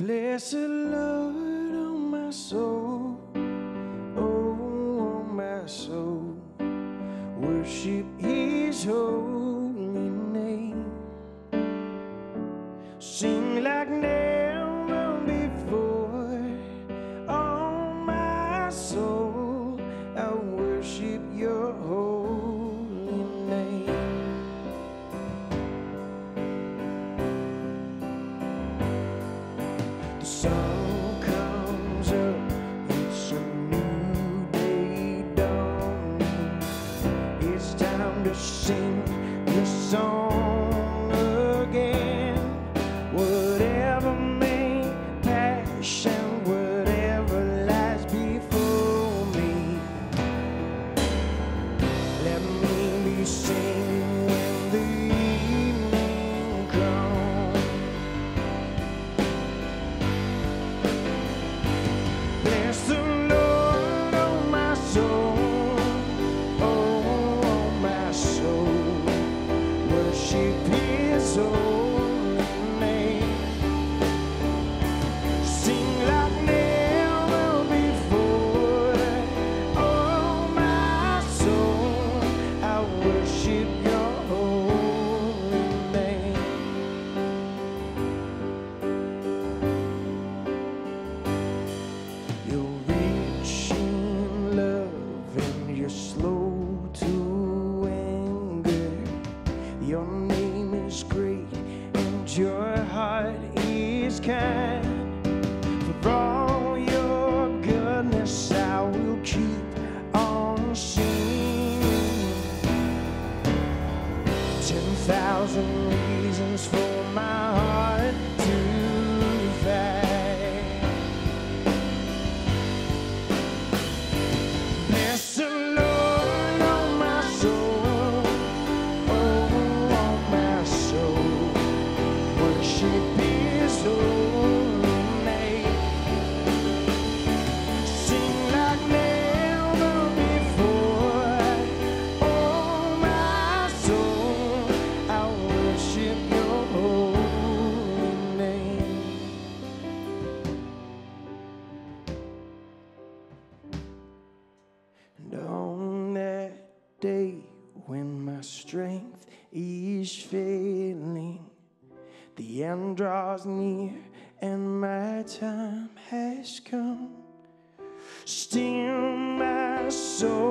Bless the Lord, oh my soul, oh my soul, worship His holy name. Sing like never before, oh my soul, I worship Your holy name. The sun comes up, it's a new day dawning. It's time to sing this song again. Whatever may pass and whatever lies before me, let me be singing when the evening comes. Bless the Lord, oh my soul, oh my soul, worship His holy name. Sing like never before, oh my soul, I worship Your holy name. You're rich in love and you're slow to anger. Your name is great and Your heart is kind. For all Your goodness I will keep on singing. 10,000 reasons for my heart to fight. Bless the Lord, oh my soul, oh my soul, worship His holy name. Sing like never before, oh my soul, I worship Your holy name. And on that day when my strength is failing, the end draws near and my time has come, still my soul